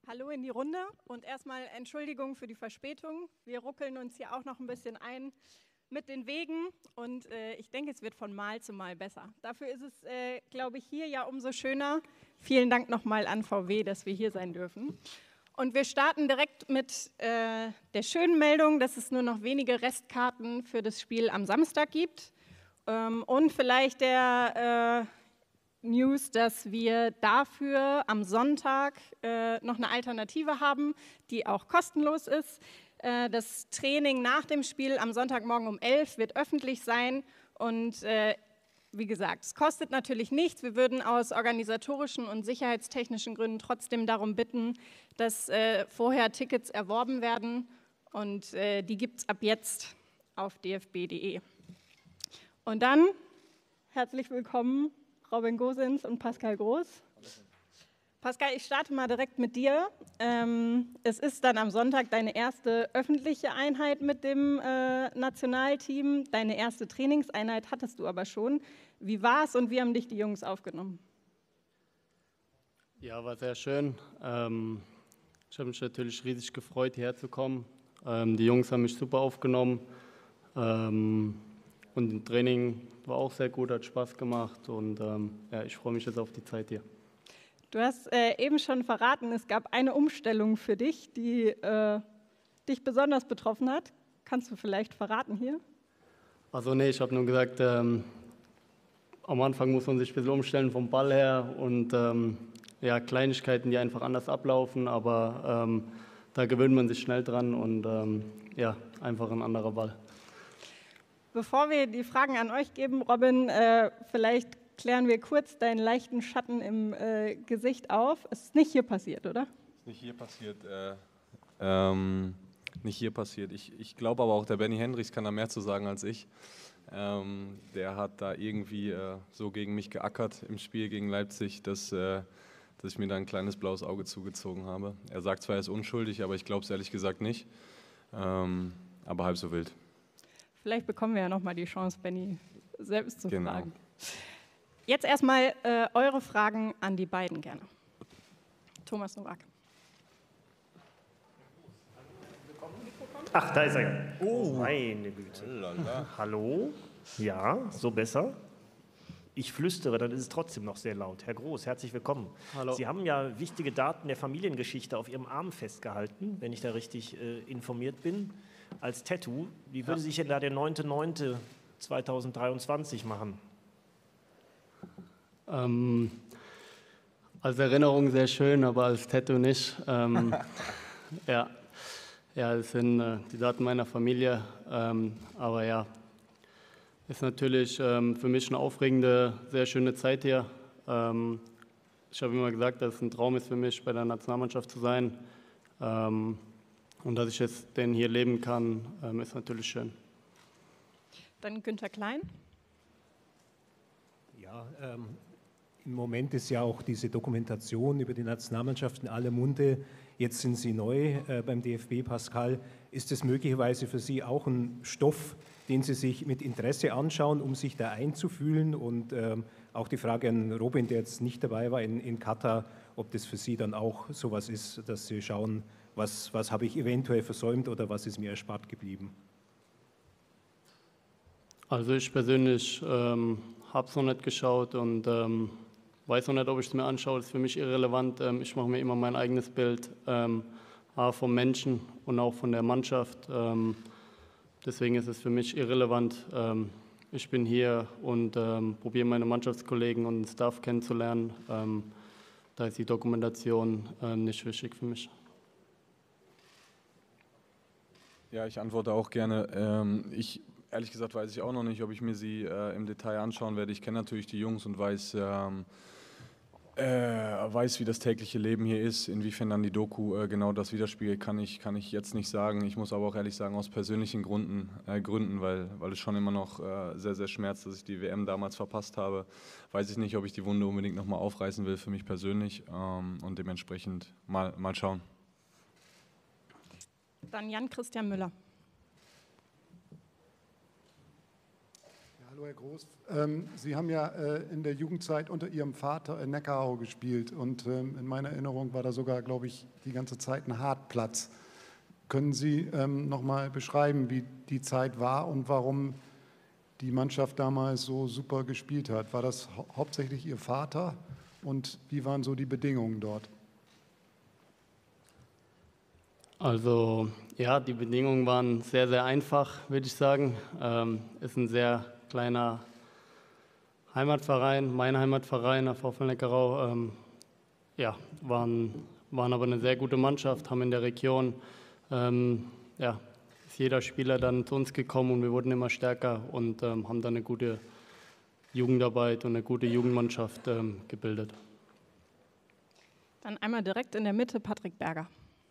Hallo in die Runde und erstmal Entschuldigung für die Verspätung. Wir ruckeln uns hier auch noch ein bisschen ein mit den Wegen und ich denke, es wird von Mal zu Mal besser. Dafür ist es, glaube ich, hier ja umso schöner. Vielen Dank nochmal an VW, dass wir hier sein dürfen. Und wir starten direkt mit der schönen Meldung, dass es nur noch wenige Restkarten für das Spiel am Samstag gibt und vielleicht der News, dass wir dafür am Sonntag noch eine Alternative haben, die auch kostenlos ist. Das Training nach dem Spiel am Sonntagmorgen um 11 wird öffentlich sein und wie gesagt, es kostet natürlich nichts. Wir würden aus organisatorischen und sicherheitstechnischen Gründen trotzdem darum bitten, dass vorher Tickets erworben werden und die gibt es ab jetzt auf dfb.de. Und dann herzlich willkommen Robin Gosens und Pascal Groß. Pascal, ich starte mal direkt mit dir. Es ist dann am Sonntag deine erste öffentliche Einheit mit dem Nationalteam. Deine erste Trainingseinheit hattest du aber schon. Wie war es und wie haben dich die Jungs aufgenommen? Ja, war sehr schön. Ich habe mich natürlich riesig gefreut, hierher zu kommen. Die Jungs haben mich super aufgenommen. Und das Training war auch sehr gut, hat Spaß gemacht und ja, ich freue mich jetzt auf die Zeit hier. Du hast eben schon verraten, es gab eine Umstellung für dich, die dich besonders betroffen hat. Kannst du vielleicht verraten hier? Also nee, ich habe nur gesagt, am Anfang muss man sich ein bisschen umstellen vom Ball her und ja, Kleinigkeiten, die einfach anders ablaufen, aber da gewöhnt man sich schnell dran und ja, einfach ein anderer Ball. Bevor wir die Fragen an euch geben, Robin, vielleicht klären wir kurz deinen leichten Schatten im Gesicht auf. Es ist nicht hier passiert, oder? Ist nicht hier passiert. Nicht hier passiert. Ich glaube aber auch, der Benny Hendricks kann da mehr zu sagen als ich. Der hat da irgendwie so gegen mich geackert im Spiel gegen Leipzig, dass ich mir da ein kleines blaues Auge zugezogen habe. Er sagt zwar, er ist unschuldig, aber ich glaube es ehrlich gesagt nicht. Aber halb so wild. Vielleicht bekommen wir ja nochmal die Chance, Benny selbst zu Genau. fragen. Jetzt erstmal eure Fragen an die beiden gerne. Thomas Nowak. Ach, da ist er. Oh, meine Güte. Hallo? Ja, so besser? Ich flüstere, dann ist es trotzdem noch sehr laut. Herr Groß, herzlich willkommen. Hallo. Sie haben ja wichtige Daten der Familiengeschichte auf Ihrem Arm festgehalten, wenn ich da richtig informiert bin, als Tattoo. Wie würde sich denn da der 9.9.2023 machen? Als Erinnerung sehr schön, aber als Tattoo nicht. Ja, das sind die Daten meiner Familie, aber ja, ist natürlich für mich eine aufregende, sehr schöne Zeit hier. Ich habe immer gesagt, dass es ein Traum ist für mich, bei der Nationalmannschaft zu sein. Und dass ich jetzt den hier leben kann, ist natürlich schön. Dann Günther Klein. Ja, im Moment ist ja auch diese Dokumentation über die Nationalmannschaft in aller Munde. Jetzt sind Sie neu beim DFB, Pascal. Ist es möglicherweise für Sie auch ein Stoff, den Sie sich mit Interesse anschauen, um sich da einzufühlen? Und auch die Frage an Robin, der jetzt nicht dabei war in Katar, ob das für Sie dann auch sowas ist, dass Sie schauen, was habe ich eventuell versäumt oder was ist mir erspart geblieben? Also ich persönlich habe es noch nicht geschaut und weiß noch nicht, ob ich es mir anschaue. Das ist für mich irrelevant. Ich mache mir immer mein eigenes Bild vom Menschen und auch von der Mannschaft. Deswegen ist es für mich irrelevant. Ich bin hier und probiere meine Mannschaftskollegen und den Staff kennenzulernen. Da ist die Dokumentation nicht wichtig für mich. Ja, ich antworte auch gerne. Ehrlich gesagt weiß ich auch noch nicht, ob ich mir sie im Detail anschauen werde. Ich kenne natürlich die Jungs und weiß, wie das tägliche Leben hier ist. Inwiefern dann die Doku genau das widerspiegelt, kann ich jetzt nicht sagen. Ich muss aber auch ehrlich sagen, aus persönlichen Gründen, weil es schon immer noch sehr, sehr schmerzt, dass ich die WM damals verpasst habe, weiß ich nicht, ob ich die Wunde unbedingt nochmal aufreißen will für mich persönlich und dementsprechend mal schauen. Dann Jan-Christian Müller. Hallo Herr Groß. Sie haben ja in der Jugendzeit unter Ihrem Vater in Neckarau gespielt und in meiner Erinnerung war da sogar, glaube ich, die ganze Zeit ein Hartplatz. Können Sie noch mal beschreiben, wie die Zeit war und warum die Mannschaft damals so super gespielt hat? War das hauptsächlich Ihr Vater und wie waren so die Bedingungen dort? Also ja, die Bedingungen waren sehr, sehr einfach, würde ich sagen. Ist ein sehr kleiner Heimatverein, mein Heimatverein, der VfL Neckarau. Ja, waren aber eine sehr gute Mannschaft, haben in der Region, ja, ist jeder Spieler dann zu uns gekommen und wir wurden immer stärker und haben dann eine gute Jugendarbeit und eine gute Jugendmannschaft gebildet. Dann einmal direkt in der Mitte Patrick Berger.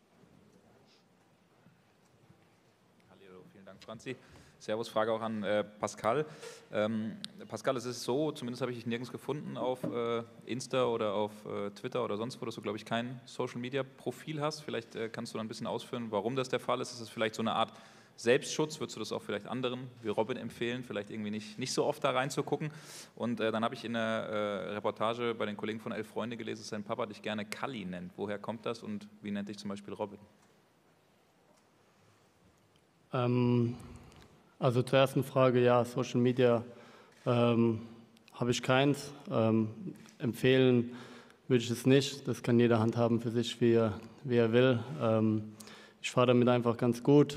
Hallo, vielen Dank, Franzi. Servus, Frage auch an Pascal. Pascal, es ist so, zumindest habe ich dich nirgends gefunden auf Insta oder auf Twitter oder sonst wo, dass du, glaube ich, kein Social-Media-Profil hast. Vielleicht kannst du da ein bisschen ausführen, warum das der Fall ist. Ist es vielleicht so eine Art Selbstschutz? Würdest du das auch vielleicht anderen wie Robin empfehlen, vielleicht irgendwie nicht so oft da reinzugucken? Und dann habe ich in der Reportage bei den Kollegen von 11 Freunde gelesen, dass dein Papa dich gerne Kalli nennt. Woher kommt das und wie nennt dich zum Beispiel Robin? Also zur ersten Frage, ja, Social Media habe ich keins. Empfehlen würde ich es nicht. Das kann jeder handhaben für sich, wie er will. Ich fahre damit einfach ganz gut.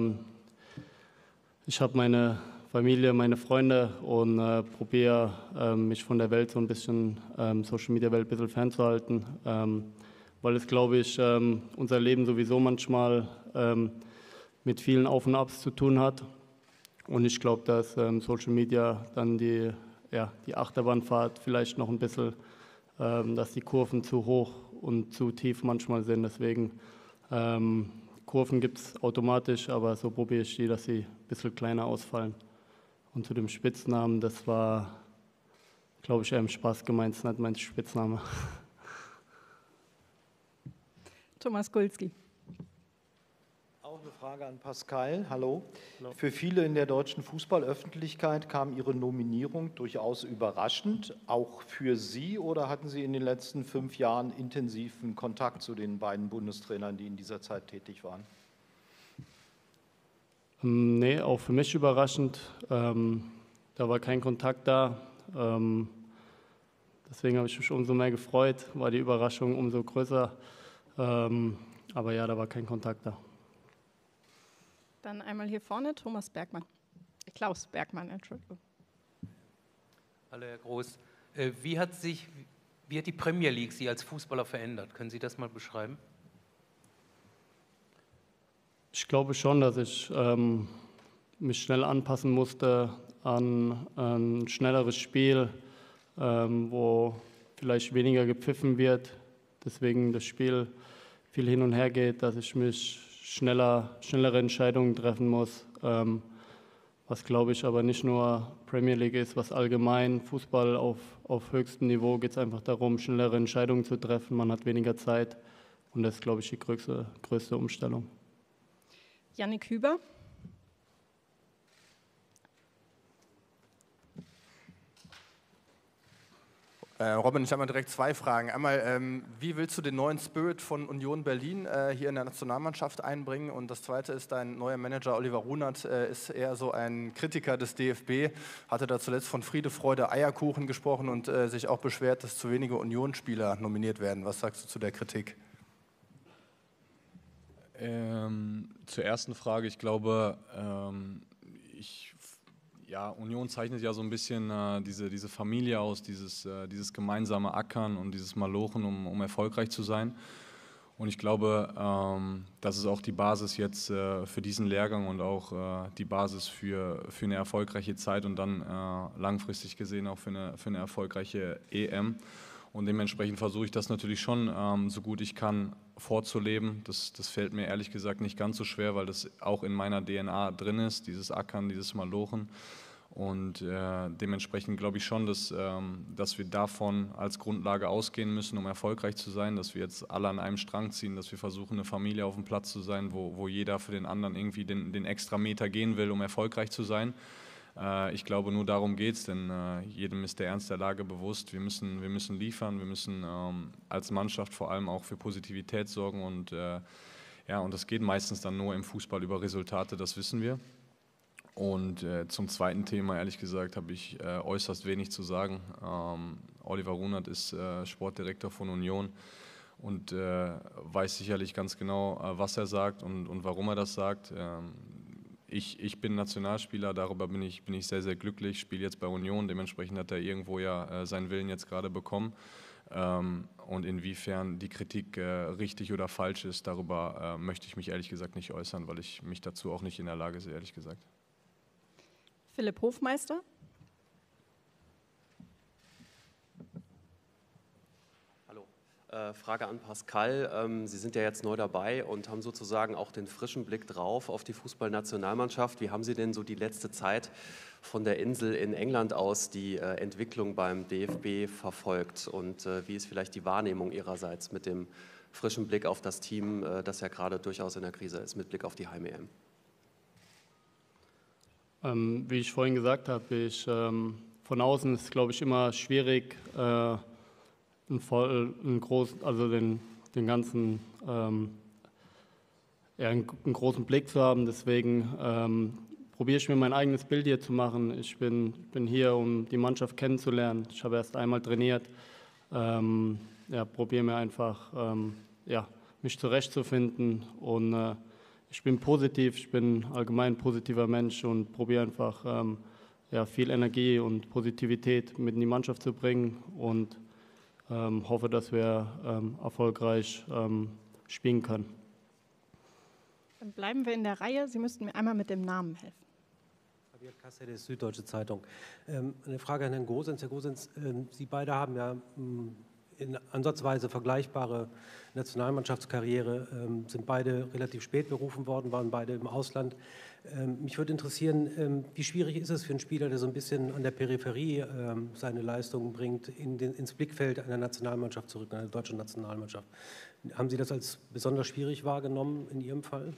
Ich habe meine Familie, meine Freunde und probiere mich von der Welt so ein bisschen, Social Media Welt ein bisschen fernzuhalten, weil es, glaube ich, unser Leben sowieso manchmal mit vielen Auf und Abs zu tun hat. Und ich glaube, dass Social Media dann die Achterbahnfahrt vielleicht noch ein bisschen, dass die Kurven zu hoch und zu tief manchmal sind. Deswegen, Kurven gibt es automatisch, aber so probiere ich die, dass sie ein bisschen kleiner ausfallen. Und zu dem Spitznamen, das war, glaube ich, eher im Spaß gemeint, das ist nicht mein Spitzname. Thomas Kulski. Auch eine Frage an Pascal. Hallo. Für viele in der deutschen Fußballöffentlichkeit kam Ihre Nominierung durchaus überraschend. Auch für Sie, oder hatten Sie in den letzten 5 Jahren intensiven Kontakt zu den beiden Bundestrainern, die in dieser Zeit tätig waren? Nee, auch für mich überraschend. Da war kein Kontakt da. Deswegen habe ich mich umso mehr gefreut, war die Überraschung umso größer. Aber ja, da war kein Kontakt da. Dann einmal hier vorne Klaus Bergmann, Entschuldigung. Hallo Herr Groß. Wie hat die Premier League Sie als Fußballer verändert? Können Sie das mal beschreiben? Ich glaube schon, dass ich mich schnell anpassen musste an ein schnelleres Spiel, wo vielleicht weniger gepfiffen wird, deswegen das Spiel viel hin und her geht, dass ich mich schnellere Entscheidungen treffen muss, was glaube ich aber nicht nur Premier League ist, was allgemein Fußball auf höchstem Niveau geht es einfach darum, schnellere Entscheidungen zu treffen, man hat weniger Zeit und das ist glaube ich die größte Umstellung. Yannick Hüber. Robin, ich habe mal direkt 2 Fragen. Einmal, wie willst du den neuen Spirit von Union Berlin hier in der Nationalmannschaft einbringen? Und das Zweite ist, dein neuer Manager Oliver Runert ist eher so ein Kritiker des DFB, hatte da zuletzt von Friede, Freude, Eierkuchen gesprochen und sich auch beschwert, dass zu wenige Union-Spieler nominiert werden. Was sagst du zu der Kritik? Zur ersten Frage, ich glaube, Union zeichnet ja so ein bisschen diese Familie aus, dieses gemeinsame Ackern und dieses Malochen, um erfolgreich zu sein. Und ich glaube, das ist auch die Basis jetzt für diesen Lehrgang und auch die Basis für eine erfolgreiche Zeit und dann langfristig gesehen auch für eine erfolgreiche EM. Und dementsprechend versuche ich das natürlich schon, so gut ich kann, vorzuleben. Das fällt mir ehrlich gesagt nicht ganz so schwer, weil das auch in meiner DNA drin ist, dieses Ackern, dieses Malochen. Und dementsprechend glaube ich schon, dass wir davon als Grundlage ausgehen müssen, um erfolgreich zu sein, dass wir jetzt alle an einem Strang ziehen, dass wir versuchen, eine Familie auf dem Platz zu sein, wo jeder für den anderen irgendwie den extra Meter gehen will, um erfolgreich zu sein. Ich glaube, nur darum geht es, denn jedem ist der Ernst der Lage bewusst. Wir müssen liefern, wir müssen als Mannschaft vor allem auch für Positivität sorgen und das geht meistens dann nur im Fußball über Resultate, das wissen wir. Und zum zweiten Thema, ehrlich gesagt, habe ich äußerst wenig zu sagen. Oliver Runert ist Sportdirektor von Union und weiß sicherlich ganz genau, was er sagt und warum er das sagt. Ich bin Nationalspieler, darüber bin ich sehr, sehr glücklich, spiele jetzt bei Union, dementsprechend hat er irgendwo ja seinen Willen jetzt gerade bekommen. Und inwiefern die Kritik richtig oder falsch ist, darüber möchte ich mich ehrlich gesagt nicht äußern, weil ich mich dazu auch nicht in der Lage sehe, ehrlich gesagt. Philipp Hofmeister. Frage an Pascal. Sie sind ja jetzt neu dabei und haben sozusagen auch den frischen Blick drauf auf die Fußballnationalmannschaft. Wie haben Sie denn so die letzte Zeit von der Insel in England aus die Entwicklung beim DFB verfolgt? Und wie ist vielleicht die Wahrnehmung Ihrerseits mit dem frischen Blick auf das Team, das ja gerade durchaus in der Krise ist, mit Blick auf die Heim-EM? Wie ich vorhin gesagt habe, von außen ist es, glaube ich, immer schwierig, den ganzen einen großen Blick zu haben. Deswegen probiere ich mir mein eigenes Bild hier zu machen. Ich bin hier, um die Mannschaft kennenzulernen. Ich habe erst einmal trainiert. Probiere mir einfach, mich zurechtzufinden. Und ich bin positiv, ich bin allgemein ein positiver Mensch und probiere einfach viel Energie und Positivität mit in die Mannschaft zu bringen und hoffe, dass wir erfolgreich spielen können. Dann bleiben wir in der Reihe. Sie müssten mir einmal mit dem Namen helfen. Javier Cáceres, Süddeutsche Zeitung. Eine Frage an Herrn Gosens. Herr Gosens, Sie beide haben ja in ansatzweise vergleichbare Nationalmannschaftskarriere, sind beide relativ spät berufen worden, waren beide im Ausland. Mich würde interessieren, wie schwierig ist es für einen Spieler, der so ein bisschen an der Peripherie seine Leistungen bringt, ins Blickfeld einer Nationalmannschaft zurück, einer deutschen Nationalmannschaft. Haben Sie das als besonders schwierig wahrgenommen in Ihrem Fall?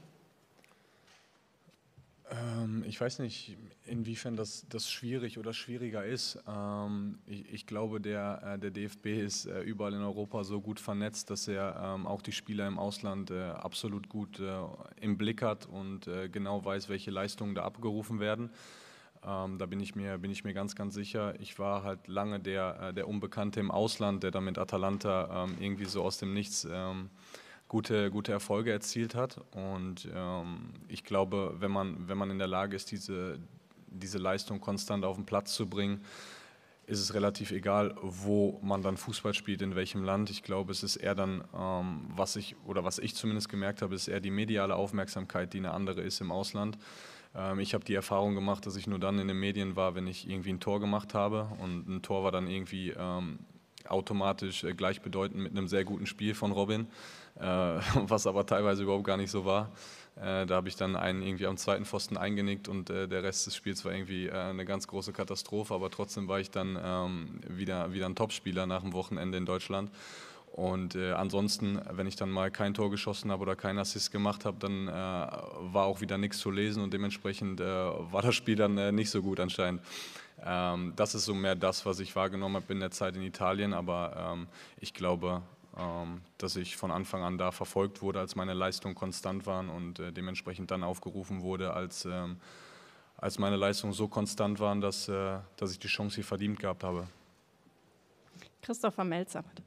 Ich weiß nicht, inwiefern das schwierig oder schwieriger ist. Ich glaube, der DFB ist überall in Europa so gut vernetzt, dass er auch die Spieler im Ausland absolut gut im Blick hat und genau weiß, welche Leistungen da abgerufen werden. Da bin ich mir ganz, ganz sicher. Ich war halt lange der Unbekannte im Ausland, der da mit Atalanta irgendwie so aus dem Nichts gute Erfolge erzielt hat. Und ich glaube, wenn man in der Lage ist, diese Leistung konstant auf den Platz zu bringen, ist es relativ egal, wo man dann Fußball spielt, in welchem Land. Ich glaube, es ist eher dann, was ich zumindest gemerkt habe, ist eher die mediale Aufmerksamkeit, die eine andere ist im Ausland. Ich habe die Erfahrung gemacht, dass ich nur dann in den Medien war, wenn ich irgendwie ein Tor gemacht habe. Und ein Tor war dann irgendwie automatisch gleichbedeutend mit einem sehr guten Spiel von Robin, was aber teilweise überhaupt gar nicht so war. Da habe ich dann einen irgendwie am zweiten Pfosten eingenickt und der Rest des Spiels war irgendwie eine ganz große Katastrophe, aber trotzdem war ich dann wieder ein Topspieler nach dem Wochenende in Deutschland. Und ansonsten, wenn ich dann mal kein Tor geschossen habe oder keinen Assist gemacht habe, dann war auch wieder nichts zu lesen und dementsprechend war das Spiel dann nicht so gut anscheinend. Das ist so mehr das, was ich wahrgenommen habe in der Zeit in Italien, aber ich glaube, dass ich von Anfang an da verfolgt wurde, als meine Leistungen konstant waren und dementsprechend dann aufgerufen wurde, als meine Leistungen so konstant waren, dass ich die Chance hier verdient gehabt habe. Christopher Melzer, bitte.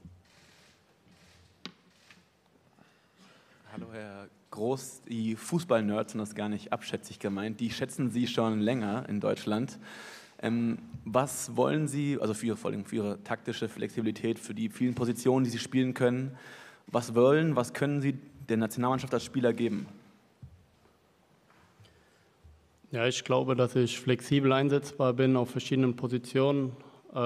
Hallo Herr Groß, die Fußball-Nerds sind das gar nicht abschätzig gemeint, die schätzen Sie schon länger in Deutschland. Was wollen Sie, also vor allem für Ihre taktische Flexibilität, für die vielen Positionen, die Sie spielen können, was können Sie der Nationalmannschaft als Spieler geben? Ja, ich glaube, dass ich flexibel einsetzbar bin auf verschiedenen Positionen,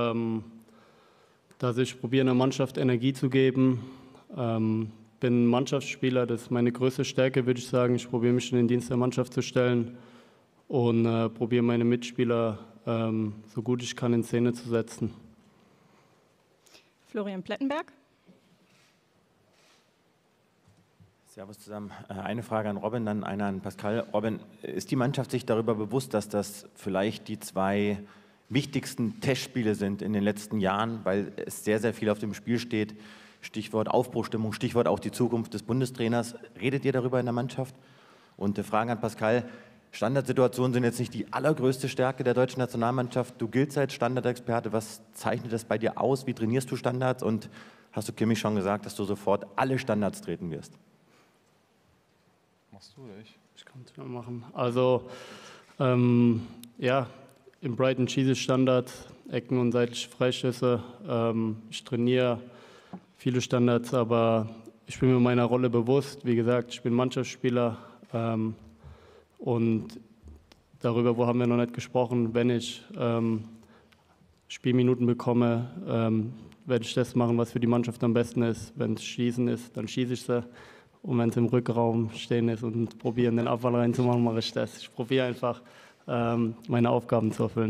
dass ich probiere, einer Mannschaft Energie zu geben. Bin Mannschaftsspieler, das ist meine größte Stärke, würde ich sagen. Ich probiere mich in den Dienst der Mannschaft zu stellen und probiere meine Mitspieler so gut ich kann in Szene zu setzen. Florian Plettenberg. Servus zusammen. Eine Frage an Robin, dann eine an Pascal. Robin, ist die Mannschaft sich darüber bewusst, dass das vielleicht die 2 wichtigsten Testspiele sind in den letzten Jahren, weil es sehr, sehr viel auf dem Spiel steht? Stichwort Aufbruchstimmung, Stichwort auch die Zukunft des Bundestrainers. Redet ihr darüber in der Mannschaft? Und Frage an Pascal. Standardsituationen sind jetzt nicht die allergrößte Stärke der deutschen Nationalmannschaft. Du giltst als Standardexperte. Was zeichnet das bei dir aus? Wie trainierst du Standards? Und hast du Kimmich schon gesagt, dass du sofort alle Standards treten wirst? Machst du oder ich? Ich kann es mal machen. Also, ja, im Brighton schieße ich Standard, Ecken und seitliche Freischüsse. Ich trainiere viele Standards, aber ich bin mir meiner Rolle bewusst. Wie gesagt, ich bin Mannschaftsspieler und darüber haben wir noch nicht gesprochen. Wenn ich Spielminuten bekomme, werde ich das machen, was für die Mannschaft am besten ist. Wenn es Schießen ist, dann schieße ich sie. Und wenn es im Rückraum stehen ist und probieren, den Abfall reinzumachen, mache ich das. Ich probiere einfach, meine Aufgaben zu erfüllen.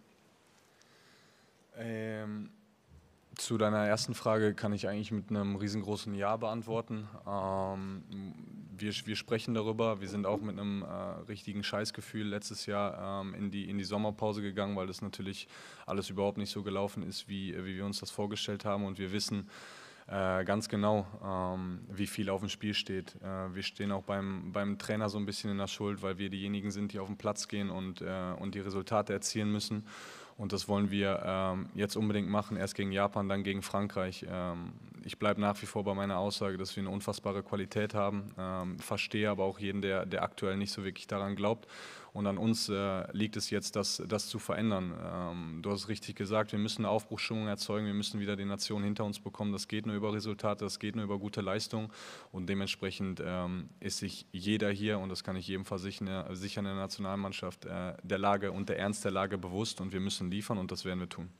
Zu deiner ersten Frage kann ich eigentlich mit einem riesengroßen Ja beantworten. Wir sprechen darüber. Wir sind auch mit einem richtigen Scheißgefühl letztes Jahr in die Sommerpause gegangen, weil das natürlich alles überhaupt nicht so gelaufen ist, wie wir uns das vorgestellt haben. Und wir wissen ganz genau, wie viel auf dem Spiel steht. Wir stehen auch beim Trainer so ein bisschen in der Schuld, weil wir diejenigen sind, die auf den Platz gehen und die Resultate erzielen müssen. Und das wollen wir jetzt unbedingt machen, erst gegen Japan, dann gegen Frankreich. Ich bleibe nach wie vor bei meiner Aussage, dass wir eine unfassbare Qualität haben, verstehe aber auch jeden, der aktuell nicht so wirklich daran glaubt. Und an uns liegt es jetzt, das zu verändern. Du hast es richtig gesagt, wir müssen eine Aufbruchsstimmung erzeugen, wir müssen wieder die Nation hinter uns bekommen. Das geht nur über Resultate, das geht nur über gute Leistung. Und dementsprechend ist sich jeder hier, und das kann ich jedem versichern, in der Nationalmannschaft der Lage und der Ernst der Lage bewusst. Und wir müssen liefern und das werden wir tun.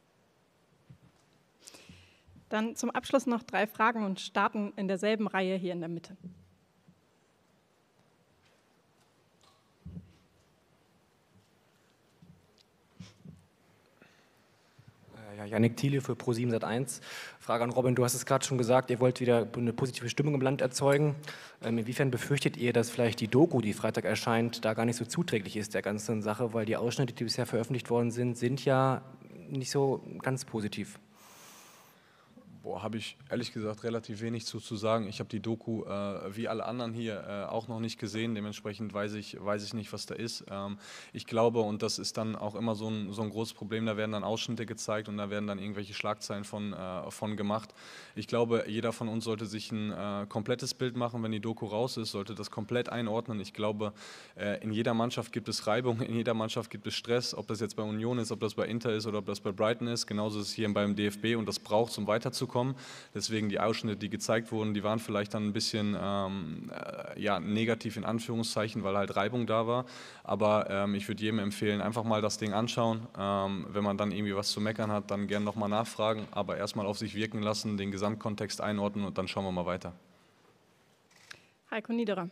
Dann zum Abschluss noch 3 Fragen und starten in derselben Reihe hier in der Mitte. Ja, Yannick Thiele für Pro7 Sat.1. Frage an Robin, du hast es gerade schon gesagt, ihr wollt wieder eine positive Stimmung im Land erzeugen. Inwiefern befürchtet ihr, dass vielleicht die Doku, die Freitag erscheint, da gar nicht so zuträglich ist der ganzen Sache, weil die Ausschnitte, die bisher veröffentlicht worden sind ja nicht so ganz positiv? Habe ich ehrlich gesagt relativ wenig zu sagen. Ich habe die Doku wie alle anderen hier auch noch nicht gesehen. Dementsprechend weiß ich nicht, was da ist. Ich glaube, und das ist dann auch immer so ein großes Problem, da werden dann Ausschnitte gezeigt und da werden dann irgendwelche Schlagzeilen von gemacht. Ich glaube, jeder von uns sollte sich ein komplettes Bild machen, wenn die Doku raus ist, sollte das komplett einordnen. Ich glaube, in jeder Mannschaft gibt es Reibung, in jeder Mannschaft gibt es Stress, ob das jetzt bei Union ist, ob das bei Inter ist oder ob das bei Brighton ist. Genauso ist es hier beim DFB und das braucht es, um weiterzukommen. Deswegen die Ausschnitte, die gezeigt wurden, die waren vielleicht dann ein bisschen negativ in Anführungszeichen, weil halt Reibung da war. Aber ich würde jedem empfehlen, einfach mal das Ding anschauen. Wenn man dann irgendwie was zu meckern hat, dann gerne nochmal nachfragen, aber erstmal auf sich wirken lassen, den Gesamtkontext einordnen und dann schauen wir mal weiter. Heiko Niederer.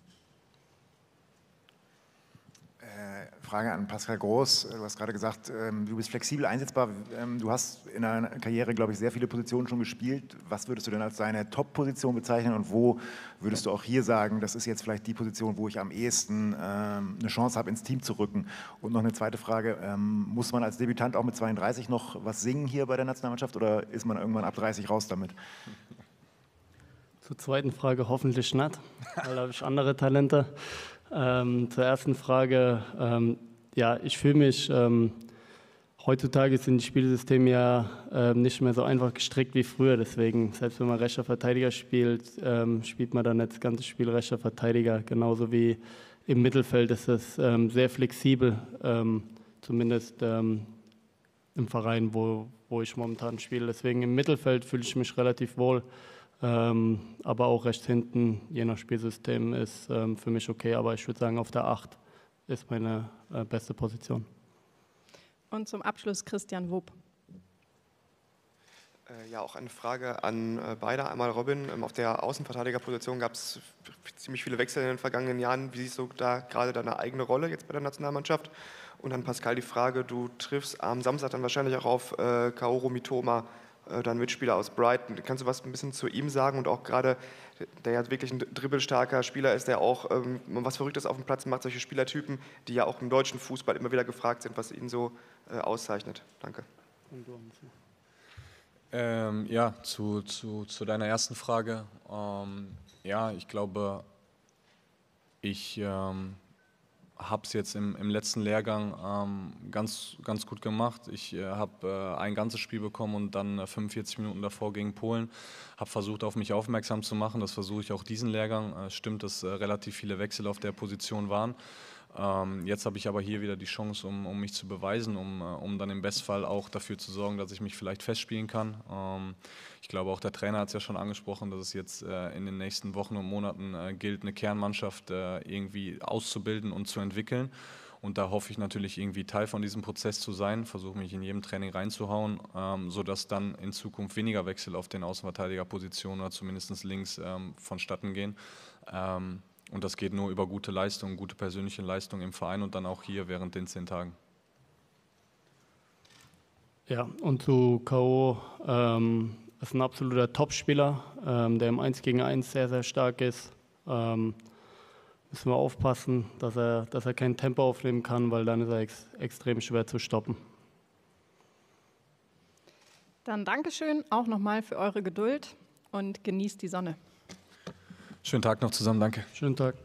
Frage an Pascal Groß. Du hast gerade gesagt, du bist flexibel einsetzbar. Du hast in deiner Karriere, glaube ich, sehr viele Positionen schon gespielt. Was würdest du denn als deine Top-Position bezeichnen und wo würdest du auch hier sagen, das ist jetzt vielleicht die Position, wo ich am ehesten eine Chance habe, ins Team zu rücken? Und noch eine zweite Frage, muss man als Debütant auch mit 32 noch was singen hier bei der Nationalmannschaft oder ist man irgendwann ab 30 raus damit? Zur zweiten Frage hoffentlich nicht, weil da habe ich andere Talente. Zur ersten Frage, ja, ich fühle mich, heutzutage sind die Spielsysteme ja nicht mehr so einfach gestrickt wie früher, deswegen, selbst wenn man rechter Verteidiger spielt, spielt man dann nicht das ganze Spiel rechter Verteidiger, genauso wie im Mittelfeld ist es sehr flexibel, zumindest im Verein, wo ich momentan spiele, deswegen im Mittelfeld fühle ich mich relativ wohl. Aber auch rechts hinten, je nach Spielsystem, ist für mich okay. Aber ich würde sagen, auf der 8 ist meine beste Position. Und zum Abschluss Christian Wob. Ja, auch eine Frage an beide. Einmal Robin, auf der Außenverteidigerposition gab es ziemlich viele Wechsel in den vergangenen Jahren. Wie siehst du da gerade deine eigene Rolle jetzt bei der Nationalmannschaft? Und an Pascal die Frage, du triffst am Samstag dann wahrscheinlich auch auf Kaoru Mitoma. dein Mitspieler aus Brighton. Kannst du was ein bisschen zu ihm sagen und auch gerade, der ja wirklich ein dribbelstarker Spieler ist, der auch was Verrücktes auf dem Platz macht, solche Spielertypen, die ja auch im deutschen Fußball immer wieder gefragt sind, was ihn so auszeichnet. Danke. Ja, zu deiner ersten Frage. Ja, ich glaube, ich habe es jetzt im letzten Lehrgang ganz gut gemacht. Ich habe ein ganzes Spiel bekommen und dann 45 Minuten davor gegen Polen. Habe versucht, auf mich aufmerksam zu machen. Das versuche ich auch diesen Lehrgang. Stimmt, dass relativ viele Wechsel auf der Position waren. Jetzt habe ich aber hier wieder die Chance, um mich zu beweisen, um dann im Bestfall auch dafür zu sorgen, dass ich mich vielleicht festspielen kann. Ich glaube, auch der Trainer hat es ja schon angesprochen, dass es jetzt in den nächsten Wochen und Monaten gilt, eine Kernmannschaft irgendwie auszubilden und zu entwickeln. Und da hoffe ich natürlich irgendwie Teil von diesem Prozess zu sein, versuche mich in jedem Training reinzuhauen, sodass dann in Zukunft weniger Wechsel auf den Außenverteidigerpositionen oder zumindest links vonstatten gehen. Und das geht nur über gute Leistung, gute persönliche Leistung im Verein und dann auch hier während den 10 Tagen. Ja, und zu K.O. Ist ein absoluter Topspieler, der im 1 gegen 1 sehr, sehr stark ist. Müssen wir aufpassen, dass er kein Tempo aufnehmen kann, weil dann ist er extrem schwer zu stoppen. Dann Dankeschön auch nochmal für eure Geduld und genießt die Sonne. Schönen Tag noch zusammen, danke. Schönen Tag.